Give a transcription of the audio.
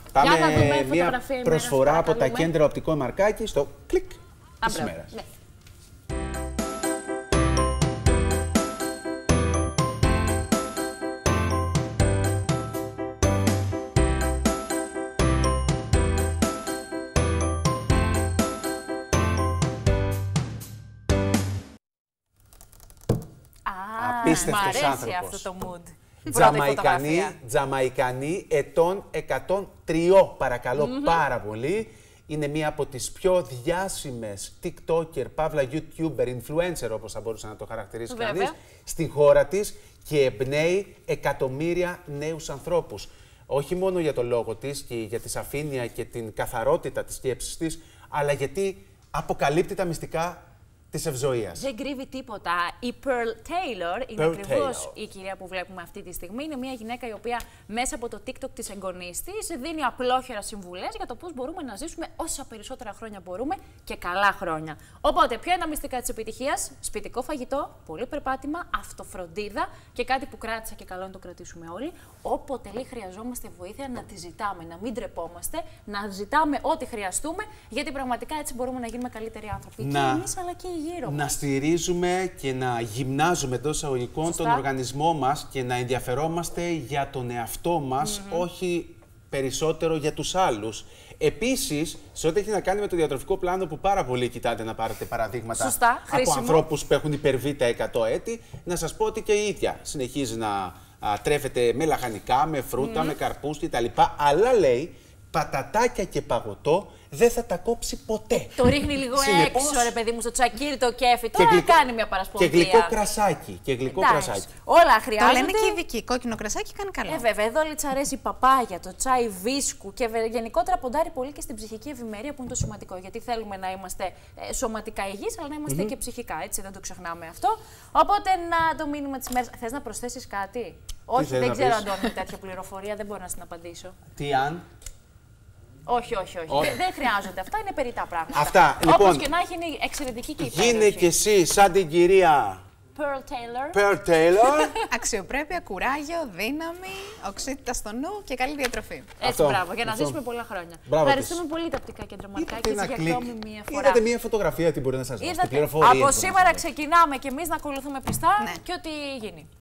Πάμε Για να δούμε μια φωτογραφία προσφορά ημέρας, από τα κέντρα οπτικό Μαρκάκη στο κλικ της ημέρας. Ναι. Απίστευτος μ' αρέσει άνθρωπος. αυτό το mood. Τζαμαϊκανή ετών 103, παρακαλώ πάρα πολύ. Είναι μία από τις πιο διάσημες TikToker, παύλα YouTuber, influencer όπως θα μπορούσε να το χαρακτηρίσει κανείς, στην χώρα της και εμπνέει εκατομμύρια νέους ανθρώπους. Όχι μόνο για το λόγο της και για τη σαφήνεια και την καθαρότητα της σκέψης της, αλλά γιατί αποκαλύπτει τα μυστικά της ευζοίας. Δεν κρύβει τίποτα. Η Pearl Taylor είναι ακριβώς η κυρία που βλέπουμε αυτή τη στιγμή. Είναι μια γυναίκα η οποία μέσα από το TikTok της εγγονής της δίνει απλόχερα συμβουλές για το πώς μπορούμε να ζήσουμε όσα περισσότερα χρόνια μπορούμε και καλά χρόνια. Οπότε, ποια είναι τα μυστικά της επιτυχίας? Σπιτικό φαγητό, πολύ περπάτημα, αυτοφροντίδα και κάτι που κράτησα και καλό να το κρατήσουμε όλοι. Όποτε λέει χρειαζόμαστε βοήθεια, να τη ζητάμε, να μην τρεπόμαστε, να ζητάμε ό,τι χρειαστούμε, γιατί πραγματικά έτσι μπορούμε να γίνουμε καλύτεροι άνθρωποι. Και εμείς αλλά και οι γύρω μας. Να στηρίζουμε και να γυμνάζουμε εντός εισαγωγικών τον οργανισμό μας και να ενδιαφερόμαστε για τον εαυτό μας, όχι περισσότερο για τους άλλους. Επίσης, σε ό,τι έχει να κάνει με το διατροφικό πλάνο που πάρα πολύ κοιτάτε να πάρετε παραδείγματα από ανθρώπους που έχουν υπερβεί τα 100 έτη, να σας πω ότι και η ίδια συνεχίζει να τρέφεται με λαχανικά, με φρούτα, με καρπούς κτλ. Αλλά λέει, πατατάκια και παγωτό δεν θα τα κόψει ποτέ. Το ρίχνει λίγο έξω, ρε παιδί μου, στο τσακίρι το κέφι. Τώρα να κάνει μια παρασπονδία. Και γλυκό κρασάκι. Και γλυκό κρασάκι. Όλα χρειάζονται. Το λένε και οι ειδικοί. Κόκκινο κρασάκι κάνει καλά. Βέβαια, εδώ λέει αρέσει η παπάγια, το τσάι βίσκου και γενικότερα ποντάρει πολύ και στην ψυχική ευημερία που είναι το σημαντικό. Γιατί θέλουμε να είμαστε σωματικά υγιείς, αλλά να είμαστε και ψυχικά. Έτσι, δεν το ξεχνάμε αυτό. Οπότε να το μήνυμα τη ημέρα. Θες να προσθέσεις κάτι? Όχι, δεν ξέρω, Αντώνη, τέτοια πληροφορία, δεν μπορώ να την απαντήσω. Τι αν? Όχι. Δεν χρειάζονται αυτά, είναι περιττά πράγματα. Αυτά, όπως λοιπόν, και να έχει, είναι εξαιρετική και υπέροχη. γίνε κι εσύ σαν την κυρία Pearl Taylor. Αξιοπρέπεια, κουράγιο, δύναμη, οξύτητα στο νου και καλή διατροφή. Έτσι, μπράβο, για να ζήσουμε πολλά χρόνια. Ευχαριστούμε πολύ τα οπτικά κέντρα Μαρκάκη για ακόμη μία φορά. Είδατε μία φωτογραφία, τι μπορεί να σας δώσει, την πληροφορία. Από σήμερα ξεκινάμε κι εμείς να ακολουθούμε πιστά και ό,τι γίνει.